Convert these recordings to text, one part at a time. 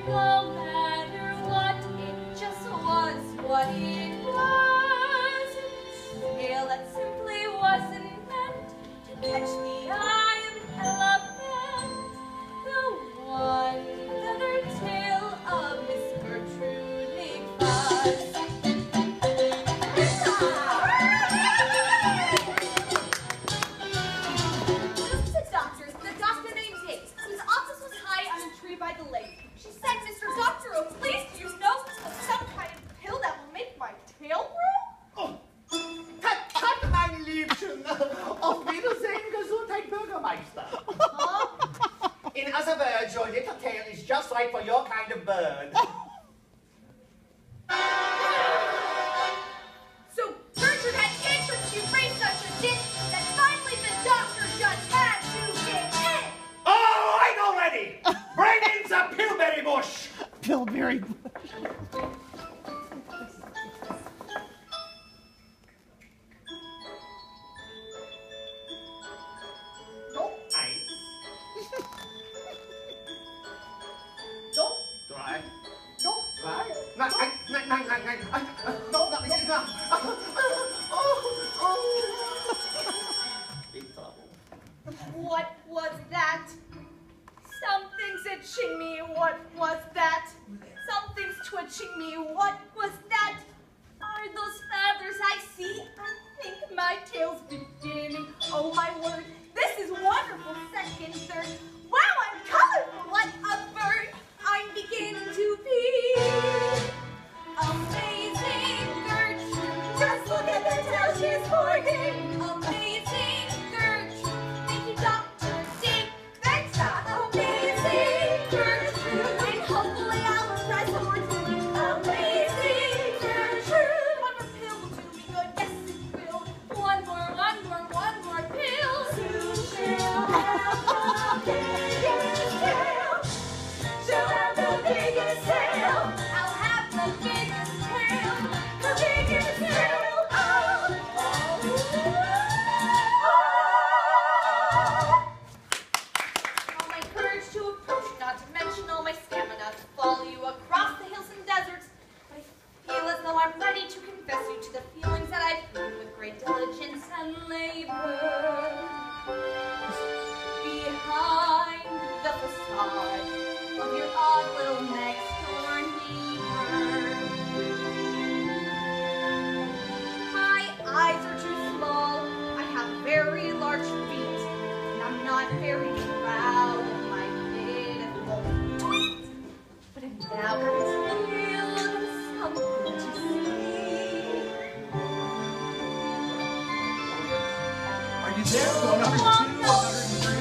No matter what, it just was what it was. A tale that simply wasn't meant to catch the eye of an elephant. The one feather tale of Miss Gertrude McFuzz. By the lake. She said, Mr. Doctor, oh, please do you know of some kind of pill that will make my tail grow? Oh, Tag, mein Liebchen. Auf Wiedersehen, Gesundheit, Bürgermeister. In other words, your little tail is just right for your kind of bird. So Gertrude had cancer, she raised such a dish that finally the doctor just had to get in. Oh, I know already. Bring in some pillberry bush. Pillberry bush. Nope. Eins. Nope. Drei. Nope. Zwei. Nein. No, not enough. Big trouble. What was that? Something's itching me, what was that? Something's twitching me, what was that? Are those feathers I see? I think my tail's beginning. Oh my word, this is wonderful. Second, third. Wow, I'm colorful like a bird. I'm beginning to be amazing Gertrude. Just look at the tail she's holding. Amazing Gertrude. Thank you, Dr. D. Thanks, amazing Gertrude. And hopefully I'll impress more to me. Amazing Gertrude. One more pill will do me good. Yes, it will. One more pill. Soon she'll have the biggest tail. She'll have the biggest tail. I'll have the biggest tail. The biggest tail. Oh, all my courage to approach, not to mention all my stamina to follow you across the hills and deserts. But I feel as though I'm ready to confess you to the feelings that I feel with great diligence and labor. Behind the facade of your odd little next-door neighbor. My eyes are too small, I have very large feet, and I'm not very proud of my pitiful tweet. But I'm now concealed something to see. Are you there? Go number 2, number 3.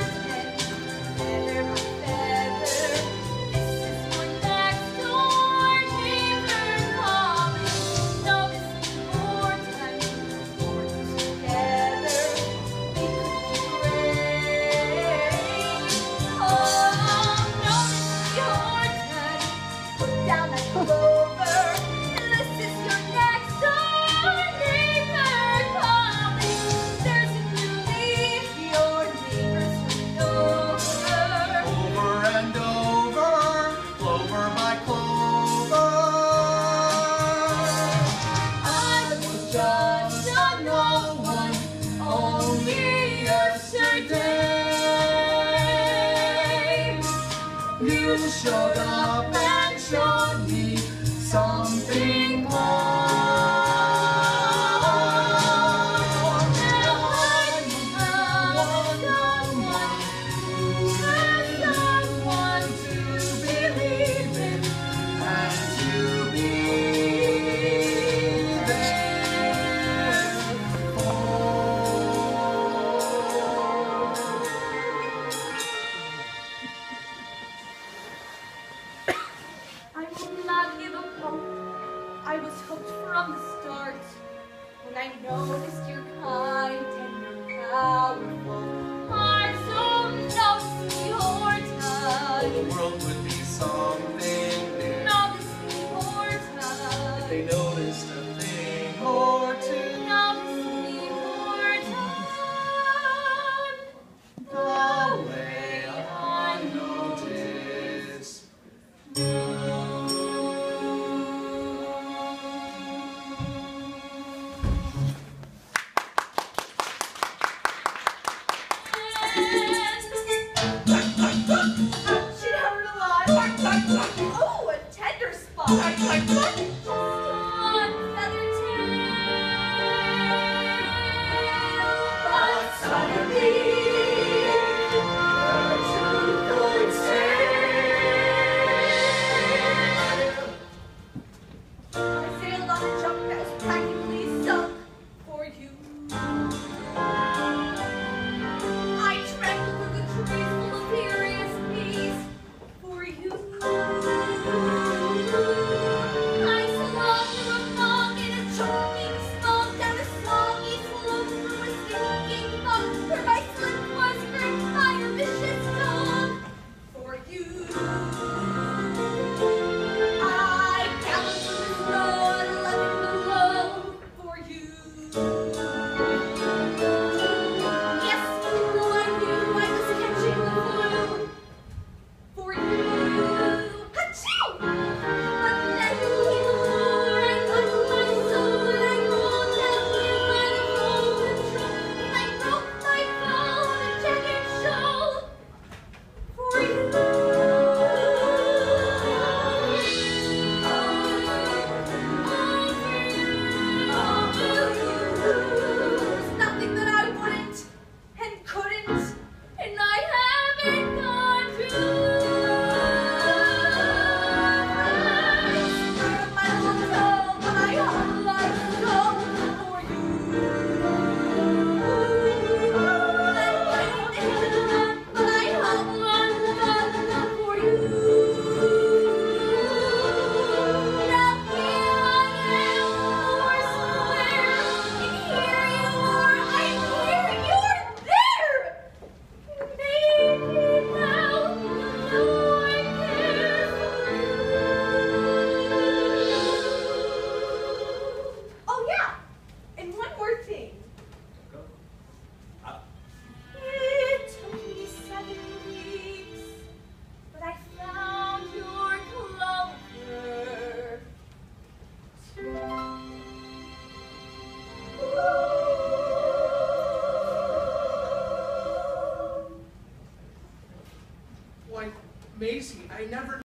Showed up and showed me something more. Now I found someone who has someone to believe in and to be there for. I was hooked from the start when I noticed your kind and your powerful heart. So notice your touch. The world would be something new. Notice your touch. If they noticed a thing or two. Notice your touch. The way I notice. fall. Like what? Just one feather tail. But suddenly, Gertrude could say, I sailed on a junk that was practically sunk for you. I trampled through the trees full of furious bees for you. I slung through a fog in a choking smoke down a soggy slope through a stinking fog where my slip was gripped by a vicious dog for you. I galloped through the snow and left it below for you. Yes, though I knew I was catching the flu for you. Achoo! But then came a war and got my soul and I rolled down here by the roll control and I broke my fall on a jacket shawl for you. There's nothing that I wouldn't and couldn't and I haven't gone through. My little toe, but I hung like gold for you. But I hung like gold for you. Now here I am, foursquare, and here you are, I'm here, you're there. Maybe now you know I care for you. Oh yeah, and one more thing. It took me 7 weeks, but I found your clover. Why, Maisie, I never